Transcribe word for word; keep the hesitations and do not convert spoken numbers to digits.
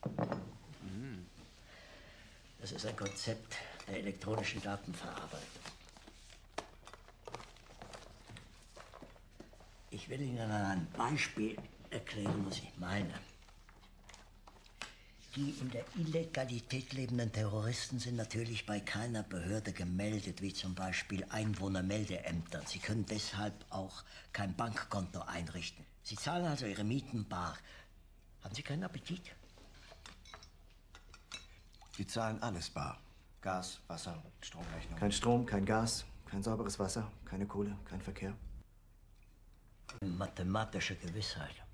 Das ist ein Konzept der elektronischen Datenverarbeitung. Ich will Ihnen an einem Beispiel erklären, was ich meine. Die in der Illegalität lebenden Terroristen sind natürlich bei keiner Behörde gemeldet, wie zum Beispiel Einwohnermeldeämtern. Sie können deshalb auch kein Bankkonto einrichten. Sie zahlen also Ihre Mieten bar. Haben Sie keinen Appetit? Wir zahlen alles bar. Gas, Wasser, Stromrechnung. Kein Strom, kein Gas, kein sauberes Wasser, keine Kohle, kein Verkehr. Mathematische Gewissheit.